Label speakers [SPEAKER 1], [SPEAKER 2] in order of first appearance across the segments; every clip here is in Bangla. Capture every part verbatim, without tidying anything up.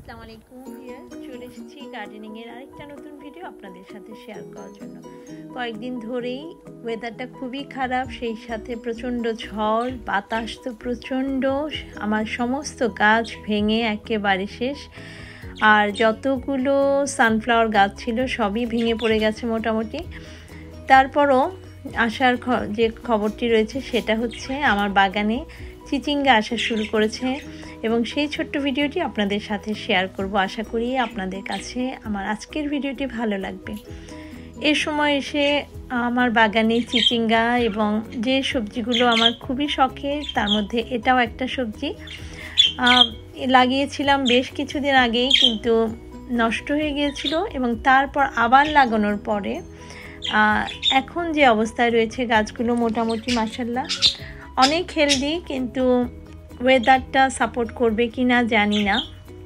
[SPEAKER 1] আসসালামু আলাইকুম ভিউয়ার্স, চলে এসেছি গার্ডেনিং এর আরেকটা নতুন ভিডিও আপনাদের সাথে শেয়ার করার জন্য। কয়েকদিন ধরেই ওয়েদারটা খুবই খারাপ, সেই সাথে প্রচণ্ড ঝড় বাতাস, তো প্রচণ্ড। আমার সমস্ত গাছ ভেঙে একেবারে শেষ, আর যতগুলো সানফ্লাওয়ার গাছ ছিল সবই ভেঙে পড়ে গেছে মোটামুটি। তারপরও আসার যে খবরটি রয়েছে সেটা হচ্ছে আমার বাগানে চিচিঙ্গা আসা শুরু করেছে, এবং সেই ছোট্ট ভিডিওটি আপনাদের সাথে শেয়ার করব। আশা করি আপনাদের কাছে আমার আজকের ভিডিওটি ভালো লাগবে। এ সময় এসে আমার বাগানে চিচিঙ্গা এবং যে সবজিগুলো আমার খুবই শখের, তার মধ্যে এটাও একটা সবজি। লাগিয়েছিলাম বেশ কিছুদিন আগেই, কিন্তু নষ্ট হয়ে গিয়েছিল, এবং তারপর আবার লাগানোর পরে এখন যে অবস্থায় রয়েছে গাছগুলো মোটামুটি মাশাআল্লাহ অনেক হেলদি, কিন্তু ওয়েদারটা সাপোর্ট করবে কি না জানি না।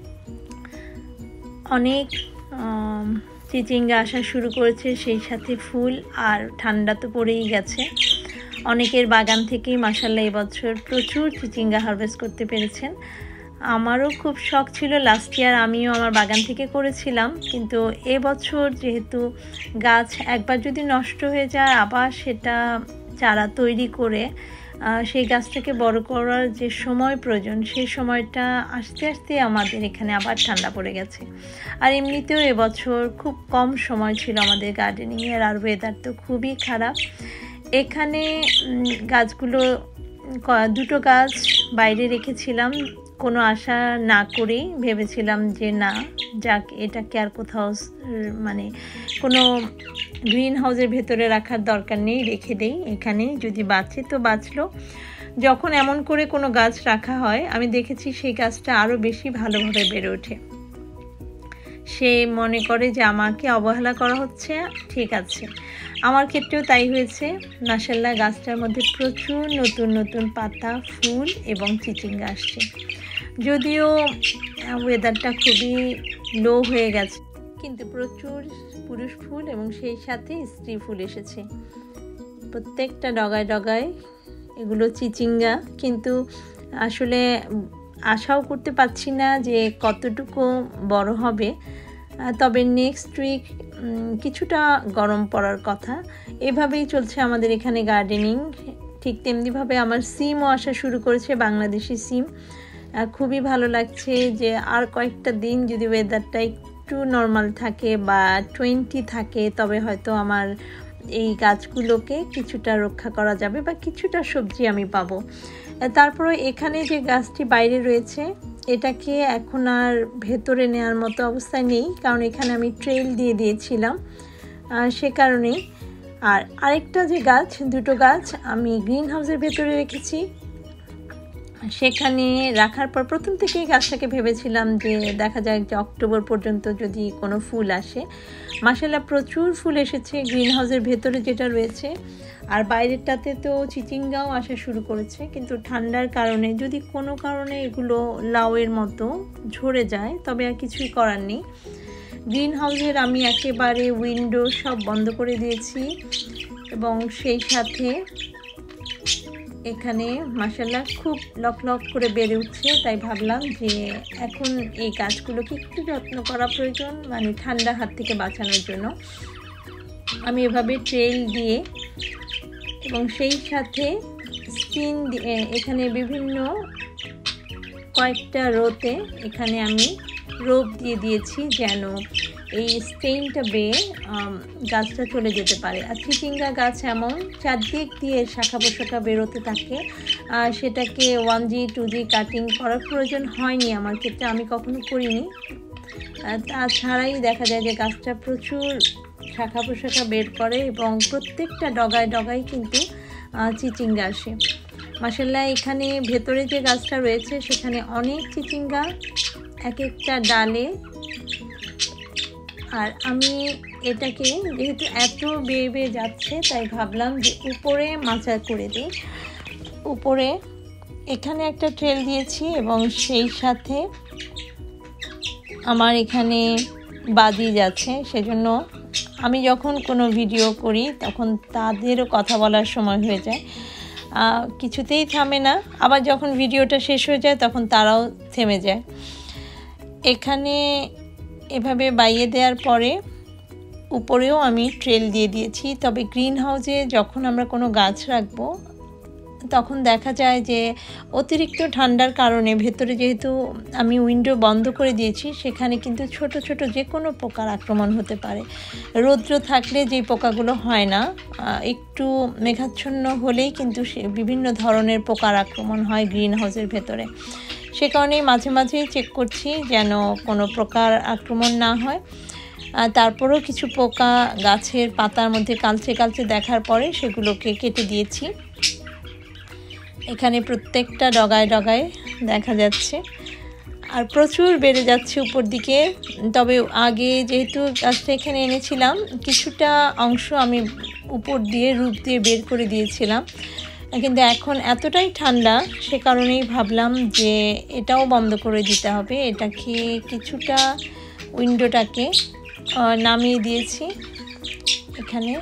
[SPEAKER 1] অনেক চিচিঙ্গা আসা শুরু করেছে, সেই সাথে ফুল, আর ঠান্ডা তো পড়েই গেছে। অনেকের বাগান থেকেই মাশাআল্লাহ এবছর প্রচুর চিচিঙ্গা হারভেস্ট করতে পেরেছেন। আমারও খুব শখ ছিল, লাস্ট ইয়ার আমিও আমার বাগান থেকে করেছিলাম, কিন্তু এবছর যেহেতু গাছ একবার যদি নষ্ট হয়ে যায় আবার সেটা চারা তৈরি করে সেই গাছটাকে বড় করার যে সময় প্রয়োজন, সেই সময়টা আস্তে আস্তে আমাদের এখানে আবার ঠান্ডা পড়ে গেছে। আর এমনিতেও এবছর খুব কম সময় ছিল আমাদের গার্ডেনিংয়ের, আর ওয়েদার তো খুবই খারাপ। এখানে গাছগুলো দুটো গাছ বাইরে রেখেছিলাম, কোনো আশা না করেই ভেবেছিলাম যে না যাক, এটাকে আর কোথাও মানে কোনো গ্রিন হাউসের ভেতরে রাখার দরকার নেই, রেখে দেই, এখানে যদি বাঁচে তো বাঁচলো। যখন এমন করে কোনো গাছ রাখা হয় আমি দেখেছি সেই গাছটা আরও বেশি ভালোভাবে বেড়ে ওঠে। সে মনে করে যে আমাকে অবহেলা করা হচ্ছে, ঠিক আছে, আমার ক্ষেত্রেও তাই হয়েছে। মাশাআল্লাহ গাছটার মধ্যে প্রচুর নতুন নতুন পাতা, ফুল এবং চিচিঙ্গা আসছে। যদিও ওয়েদারটা খুবই লো হয়ে গেছে, কিন্তু প্রচুর পুরুষ ফুল এবং সেই সাথে স্ত্রী ফুল এসেছে প্রত্যেকটা ডগায় ডগায়। এগুলো চিচিঙ্গা, কিন্তু আসলে আশাও করতে পারছি না যে কতটুকু বড় হবে। তবে নেক্সট উইক কিছুটা গরম পড়ার কথা। এভাবেই চলছে আমাদের এখানে গার্ডেনিং। ঠিক তেমনিভাবে আমার সিমও আসা শুরু করেছে, বাংলাদেশি সিম। খুবই ভালো লাগছে যে আর কয়েকটা দিন যদি ওয়েদারটা একটু নর্মাল থাকে বা টোয়েন্টি থাকে, তবে হয়তো আমার এই গাছগুলোকে কিছুটা রক্ষা করা যাবে বা কিছুটা সবজি আমি পাবো। তারপরে এখানে যে গাছটি বাইরে রয়েছে এটাকে এখন আর ভেতরে নেওয়ার মতো অবস্থায় নেই, কারণ এখানে আমি ট্রেল দিয়ে দিয়েছিলাম সে কারণেই। আর আরেকটা যে গাছ, দুটো গাছ আমি গ্রিন হাউসের ভেতরে রেখেছি। সেখানে রাখার পর প্রথম থেকেই গাছটাকে ভেবেছিলাম যে দেখা যায় যে অক্টোবর পর্যন্ত যদি কোনো ফুল আসে। মাশাআল্লাহ প্রচুর ফুল এসেছে গ্রিন হাউসের ভেতরে যেটা রয়েছে, আর বাইরেরটাতে তো চিচিঙ্গাও আসা শুরু করেছে, কিন্তু ঠান্ডার কারণে যদি কোনো কারণে এগুলো লাউয়ের মতো ঝরে যায় তবে আর কিছুই করার নেই। গ্রিন হাউসের আমি একেবারে উইন্ডো সব বন্ধ করে দিয়েছি, এবং সেই সাথে এখানে মাশাআল্লাহ খুব লক লক করে বেড়ে উঠছে। তাই ভাবলাম যে এখন এই গাছগুলোকে একটু যত্ন করা প্রয়োজন, মানে ঠান্ডা হাত থেকে বাঁচানোর জন্য আমি এভাবে ট্রেল দিয়ে এবং সেই সাথে স্কিন দিয়ে এখানে বিভিন্ন কয়েকটা রোতে এখানে আমি রোপ দিয়ে দিয়েছি, যেন এই স্টেইনটা বেয়ে গাছটা চলে যেতে পারে। আর চিচিঙ্গা গাছ এমন চারদিক দিয়ে শাখা পোশাখা বেরোতে থাকে, সেটাকে one G two G cutting করার প্রয়োজন হয়নি আমার ক্ষেত্রে, আমি কখনো করিনি। তাছাড়াই দেখা যায় যে গাছটা প্রচুর শাখা পোশাখা বের করে, এবং প্রত্যেকটা ডগায় ডগায় কিন্তু চিচিঙ্গা আসে। মাশাআল্লাহ এখানে ভেতরে যে গাছটা রয়েছে সেখানে অনেক চিচিঙ্গা এক একটা ডালে। আর আমি এটাকে যেহেতু এত বেয়ে বেয়ে যাচ্ছে তাই ভাবলাম যে উপরে মাচা করে দিই। উপরে এখানে একটা ট্রেল দিয়েছি, এবং সেই সাথে আমার এখানে বাজি যাচ্ছে, সেজন্য আমি যখন কোনো ভিডিও করি তখন তাদেরও কথা বলার সময় হয়ে যায়, কিছুতেই থামে না। আবার যখন ভিডিওটা শেষ হয়ে যায় তখন তারাও থেমে যায়। এখানে এভাবে বাইয়ে দেওয়ার পরে উপরেও আমি ট্রেল দিয়ে দিয়েছি। তবে গ্রিন হাউসে যখন আমরা কোনো গাছ রাখবো তখন দেখা যায় যে অতিরিক্ত ঠান্ডার কারণে ভেতরে যেহেতু আমি উইন্ডো বন্ধ করে দিয়েছি, সেখানে কিন্তু ছোট ছোট যে কোনো পোকার আক্রমণ হতে পারে। রৌদ্র থাকলে যে পোকাগুলো হয় না, একটু মেঘাচ্ছন্ন হলেই কিন্তু বিভিন্ন ধরনের পোকার আক্রমণ হয় গ্রিন হাউসের ভেতরে। সে কারণেই মাঝে মাঝেই চেক করছি যেন কোনো প্রকার আক্রমণ না হয়। তারপরেও কিছু পোকা গাছের পাতার মধ্যে কালচে কালচে দেখার পরে সেগুলোকে কেটে দিয়েছি। এখানে প্রত্যেকটা ডগায় ডগায় দেখা যাচ্ছে, আর প্রচুর বেড়ে যাচ্ছে উপর দিকে। তবে আগে যেহেতু গাছটা এখানে এনেছিলাম, কিছুটা অংশ আমি উপর দিয়ে রূপ দিয়ে বের করে দিয়েছিলাম, কিন্তু এখন এতটাই ঠান্ডা সে কারণেই ভাবলাম যে এটাও বন্ধ করে দিতে হবে। এটাকে কিছুটা উইন্ডোটাকে নামিয়ে দিয়েছি। এখানে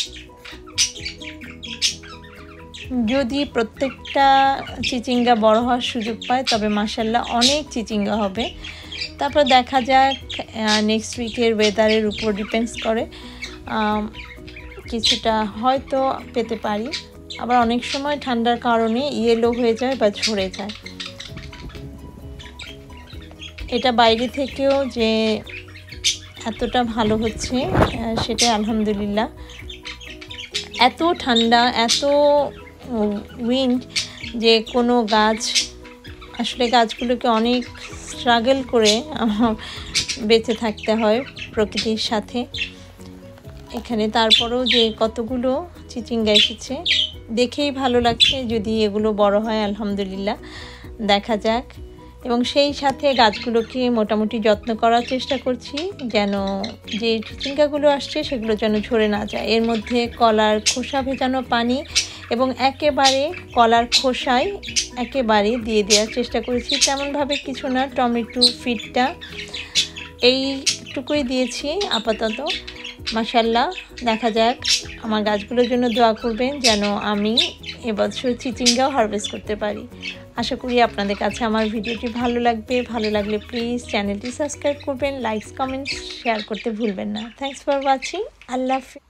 [SPEAKER 1] যদি প্রত্যেকটা চিচিঙ্গা বড় হওয়ার সুযোগ পায় তবে মাশাআল্লাহ অনেক চিচিঙ্গা হবে। তারপর দেখা যাক, নেক্সট উইকের ওয়েদারের উপর ডিপেন্ডস করে, কিছুটা হয়তো পেতে পারি। আবার অনেক সময় ঠান্ডার কারণে ইয়েলো হয়ে যায় বা ঝরে যায়। এটা বাইরে থেকেও যে এতটা ভালো হচ্ছে সেটা আলহামদুলিল্লাহ। এত ঠান্ডা, এত উইন্ড যে কোনো গাছ, আসলে গাছগুলোকে অনেক স্ট্রাগল করে বেঁচে থাকতে হয় প্রকৃতির সাথে। এখানে তারপরেও যে কতগুলো চিচিঙ্গা এসেছে দেখেই ভালো লাগছে। যদি এগুলো বড় হয় আলহামদুলিল্লাহ, দেখা যাক। এবং সেই সাথে গাছগুলোকে মোটামুটি যত্ন করার চেষ্টা করছি যেন যে চিচিঙ্গাগুলো আসছে সেগুলো যেন ঝরে না যায়। এর মধ্যে কলার খোসা ভেজানো পানি এবং একেবারে কলার খোসায় একেবারে দিয়ে দেওয়ার চেষ্টা করেছি। তেমনভাবে কিছু না, টমেটো ফিডটা এইটুকুই দিয়েছি আপাতত। মাশাআল্লাহ, দেখা যাক। আমার গাছগুলোর জন্য দোয়া করবেন যেন আমি এবছর চিচিঙ্গাও হারভেস্ট করতে পারি। আশা করি আপনাদের কাছে আমার ভিডিওটি ভালো লাগবে। ভালো লাগলে প্লিজ চ্যানেলটি সাবস্ক্রাইব করবেন, লাইকস কমেন্টস শেয়ার করতে ভুলবেন না। Thanks for watching. আল্লাহ হাফেজ।